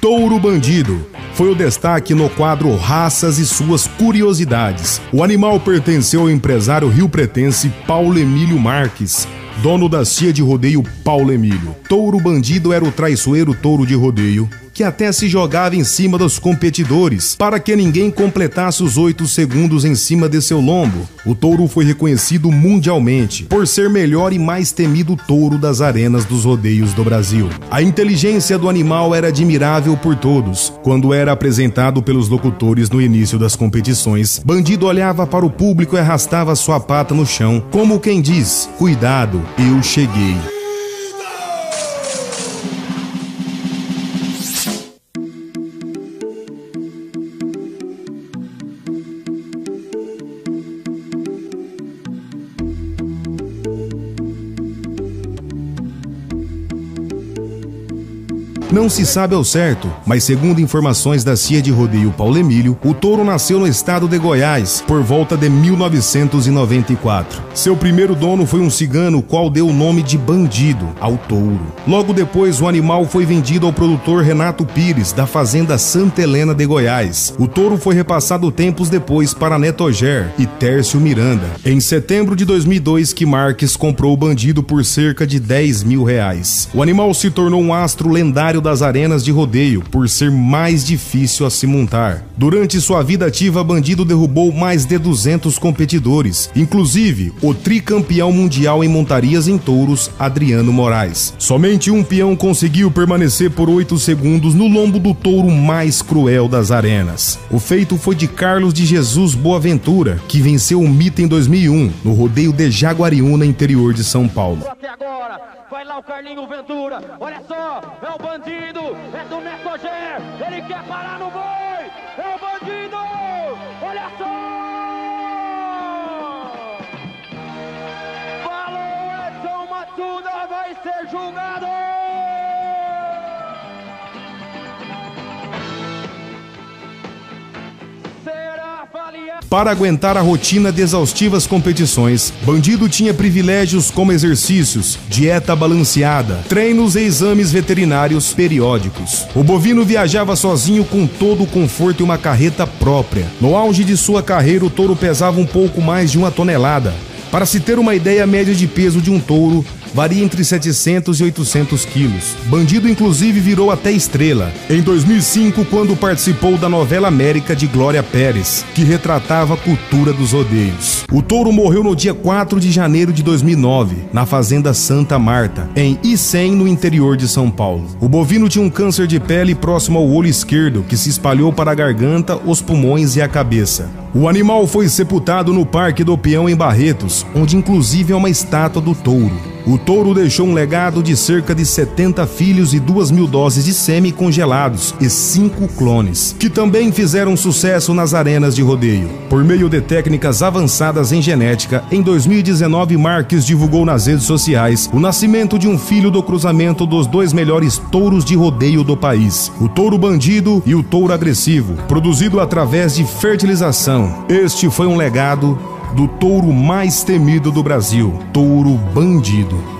Touro Bandido foi o destaque no quadro Raças e Suas Curiosidades. O animal pertenceu ao empresário riopretense Paulo Emílio Marques, dono da cia de rodeio Paulo Emílio. Touro Bandido era o traiçoeiro touro de rodeio que até se jogava em cima dos competidores para que ninguém completasse os 8 segundos em cima de seu lombo. O touro foi reconhecido mundialmente por ser melhor e mais temido touro das arenas dos rodeios do Brasil. A inteligência do animal era admirável por todos. Quando era apresentado pelos locutores no início das competições, Bandido olhava para o público e arrastava sua pata no chão, como quem diz: "Cuidado, eu cheguei." Não se sabe ao certo, mas segundo informações da cia de rodeio Paulo Emílio, o touro nasceu no estado de Goiás por volta de 1994. Seu primeiro dono foi um cigano, qual deu o nome de Bandido ao touro. Logo depois, o animal foi vendido ao produtor Renato Pires, da fazenda Santa Helena de Goiás. O touro foi repassado tempos depois para Neto Oger e Tércio Miranda. Em setembro de 2002, que Marques comprou o Bandido por cerca de R$10 mil. O animal se tornou um astro lendário das arenas de rodeio por ser mais difícil a se montar. Durante sua vida ativa, Bandido derrubou mais de 200 competidores, inclusive o tricampeão mundial em montarias em touros, Adriano Moraes. Somente um peão conseguiu permanecer por 8 segundos no lombo do touro mais cruel das arenas. O feito foi de Carlos de Jesus Boaventura, que venceu o mito em 2001, no rodeio de Jaguariúna, interior de São Paulo. Até agora, vai lá o Carlinho Ventura, olha só, é o Bandido, é do Neto Oger, ele quer parar no boi, é o Bandido, olha só! Falou Edson Matsuda, vai ser julgado! Para aguentar a rotina de exaustivas competições, Bandido tinha privilégios como exercícios, dieta balanceada, treinos e exames veterinários periódicos. O bovino viajava sozinho com todo o conforto e uma carreta própria. No auge de sua carreira, o touro pesava um pouco mais de 1 tonelada. Para se ter uma ideia, a média de peso de um touro varia entre 700 e 800 quilos. Bandido inclusive virou até estrela em 2005, quando participou da novela América de Glória Pérez, que retratava a cultura dos rodeios. O touro morreu no dia 4 de janeiro de 2009, na fazenda Santa Marta, em Icém, no interior de São Paulo. O bovino tinha um câncer de pele próximo ao olho esquerdo, que se espalhou para a garganta, os pulmões e a cabeça. O animal foi sepultado no Parque do Peão, em Barretos, onde inclusive é uma estátua do touro. O touro deixou um legado de cerca de 70 filhos e 2.000 doses de sêmen congelados e 5 clones, que também fizeram sucesso nas arenas de rodeio. Por meio de técnicas avançadas em genética, em 2019 Marques divulgou nas redes sociais o nascimento de um filho do cruzamento dos 2 melhores touros de rodeio do país, o touro Bandido e o touro agressivo, produzido através de fertilização. Este foi um legado do touro mais temido do Brasil, Touro Bandido.